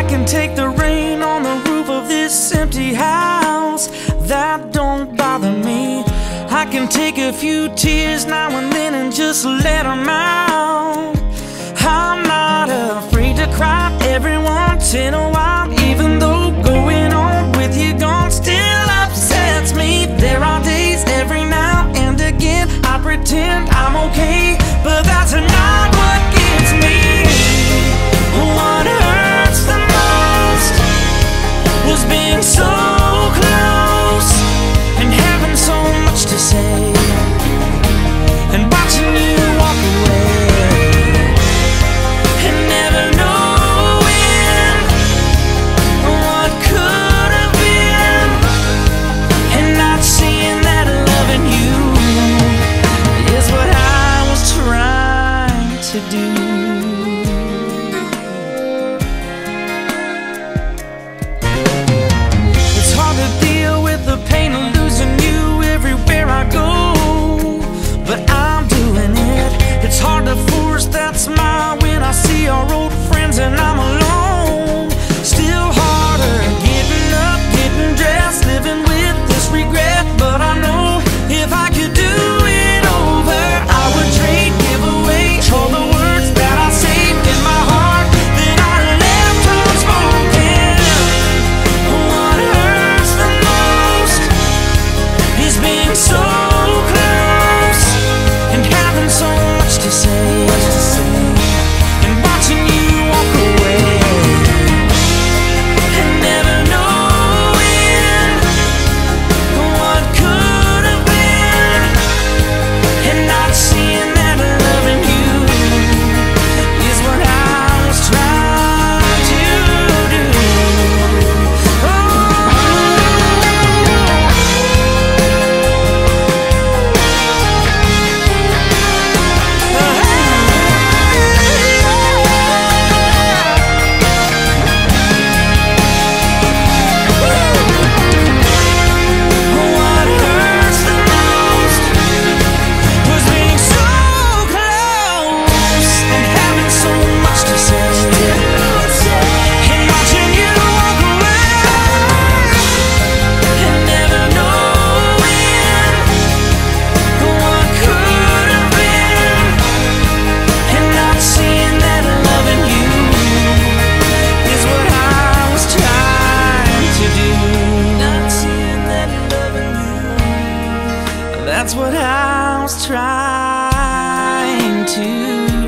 can take the rain on the roof of this empty house. That don't bother me. I can take a few tears now and then and just let them out. I'm not afraid to cry every once in a while, even though going on with you gone still upsets me. There are days every now and again I pretend I'm okay, but that's not what gets me. What hurts the most was being so close and having so much to say, and watching you walk away and never knowing what could have been, and not seeing that loving you is what I was trying to do. It's hard to deal with the pain of losing you everywhere I go, but I'm doing it. It's hard to force that smile when I see our old friends and I'm alone. Still harder getting up, getting dressed, living with this regret. But I know if I could do it over, I would trade, give away all the words that I saved in my heart that I left unspoken. What hurts the most is being so close and having so much to say, and watching you walk away and never knowing what could have been, and not seeing that loving you is what I was trying to do. What hurts the most was being so close and having so much to say, and watching you walk away and never knowing what could have been, and not seeing that loving you is what I was trying to do. Not seeing that loving you, that's what I was trying to do.